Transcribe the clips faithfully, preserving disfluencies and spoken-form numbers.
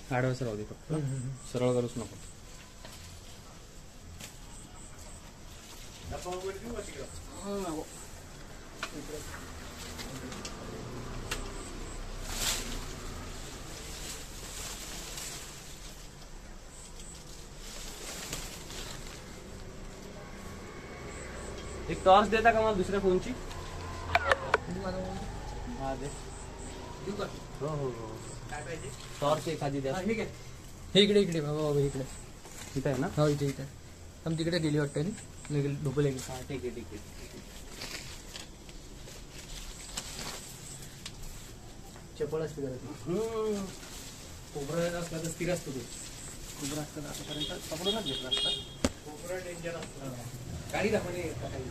आडवाच राहू दे फक्त, सरळ करूच नको. एक टॉर्च देता का मला दुसऱ्या फोनची? हा दे. हो हो हो. काय पाहिजे? टॉर्च एखादी द्या. ठीक आहे. हे इकडे इकडे बाबा बाबा इकडे. इथं आहे ना? हो इथे इथे. आम तिकडे गेली वाटतं नी. लगेल ढोपले गेली. हा ठीक आहे ठीक आहे. चपळ असते जरा. हम्म. कोबरा असला तर स्थिर असतो तो. कोबरा असतं आतापर्यंत पकडूनच घेतला असता. कोबरा डेंजर असतो. गाडी दाखवणे काही.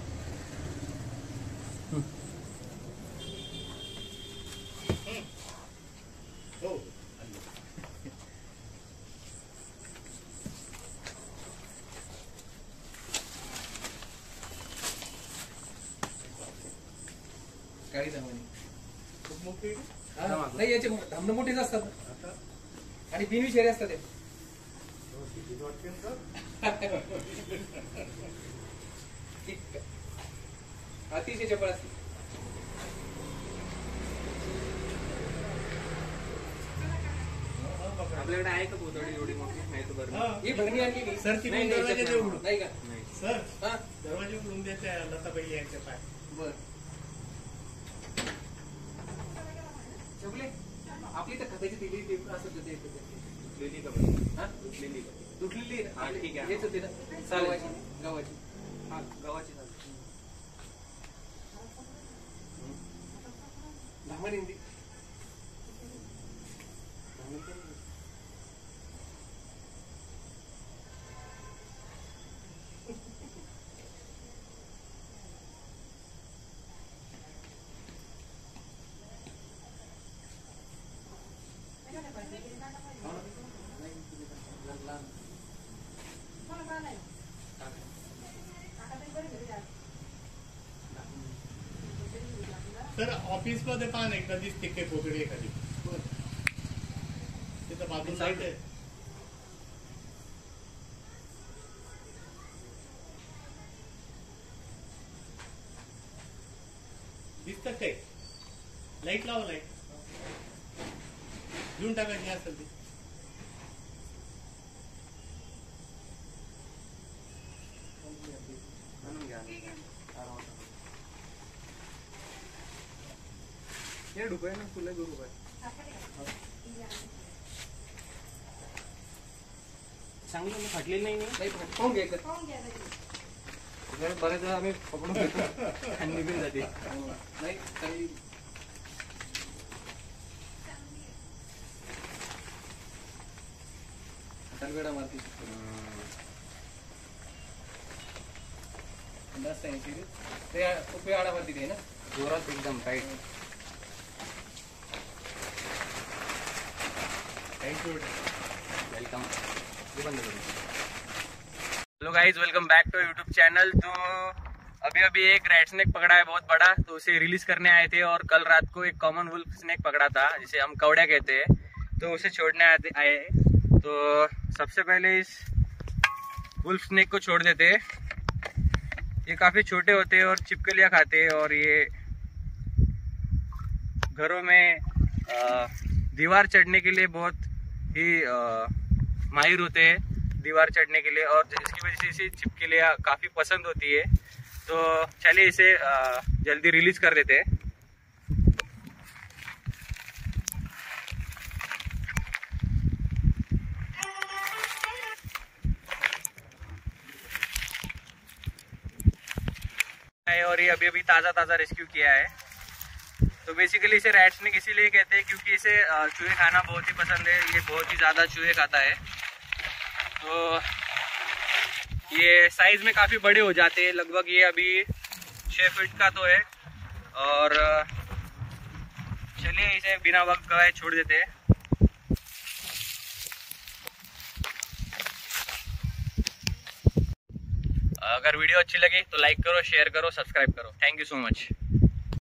हो. गाडी दाखवणे. खूप मोठी नाही याचे धामणं मोठेच असतात आणि बिनविषारी असतात ते. अतिशय चपळ असते. आपल्याकडे आहे का पोतळी एवढी मोठी? नाही तर बरं ही भरणी आणली सर ती दरवाजे उघडून नाही का? सर दरवाजे उघडून द्यायचे लताबाई यायचे पाय. बर चपले आपली तर खताची दिली ते असं तुटलेली का बरं? हा तुटलेली तुटलेली हा ठीक आहे. हेच होते ना गव्हाची गव्हाची हा गव्हाची धामण हिंदी सर ऑफिस मध्ये पाहा ना एखादी दिसते पोकळी एखादी तिथं बाजून साईड आहे. दिसत काय? लाईट लावा लाईट घेऊन टाकायची असेल ती. हे रुपये ना तुला दोन रुपये चांगलं मी फाटलेलं नाही नाही पाहून घ्यायचं. बरेच वेळा आम्ही पकडून घेतो आणि निघून जाते. नाही चांगली तलगडा मारती जास्त आहे ते उपे आडा मारती ते ना जोरात एकदम tight. Thank you welcome. Hello guys welcome back to YouTube channel. तो अभी अभी एक रेड स्नेक पकड़ा है बहुत बड़ा, तो उसे रिलीज करने आए थे और कल रात को एक कॉमन वुल्फ स्नेक पकड़ा था जिसे हम कौड़ा कहते हैं, तो उसे छोड़ने आए आए तो सबसे पहले इस वुल्फ स्नेक को छोड़ देते. ये काफी छोटे होते हैं और छिपकलियां खाते हैं और ये घरों में आ, दीवार चढ़ने के लिए बहुत ही माहिर होते हैं दीवार चढ़ने के लिए, और इसकी वजह से इसे छिपकलियां काफ़ी पसंद होती है. तो चलिए इसे आ, जल्दी रिलीज कर देते हैं. और ये अभी अभी ताज़ा ताज़ा रेस्क्यू किया है. तो बेसिकली इसे रैट स्नेक इसीलिए कहते हैं क्योंकि इसे चूहे खाना बहुत ही पसंद है. ये बहुत ही ज़्यादा चूहे खाता है. तो ये साइज में काफ़ी बड़े हो जाते हैं. लगभग ये अभी छः फीट का तो है. और चलिए इसे बिना वक्त गवाए छोड़ देते हैं. अगर वीडियो अच्छी लगी तो लाइक करो, शेयर करो, सब्सक्राइब करो. Thank you so much.